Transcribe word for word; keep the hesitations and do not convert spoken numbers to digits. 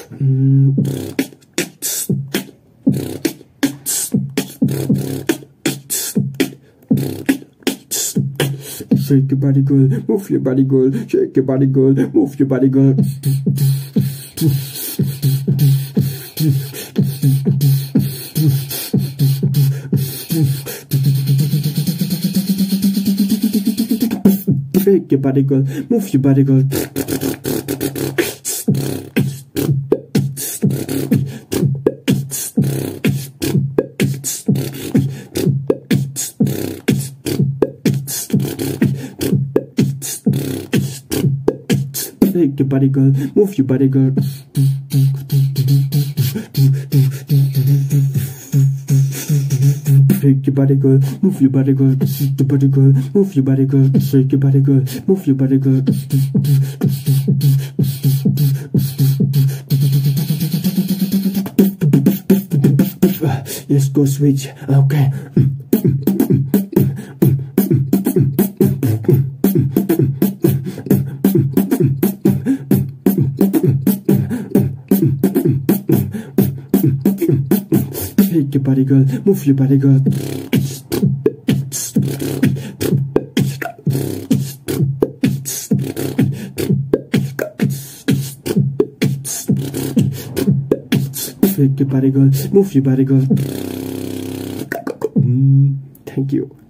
Mm. Shake your body, girl. Move your body, girl. Shake your body, girl. Move your body, girl. Shake your body, girl. Move your body, girl. Shake your body, girl. Move your body, girl. Shake your body, girl. Move your body, girl. Shake your body, girl. Move your body, girl. Shake your body, girl. Move your body, girl. Let's go switch. Okay. Shake your body, girl. Move your body, girl. Shake your body, girl. Move your body, girl. Mm, thank you.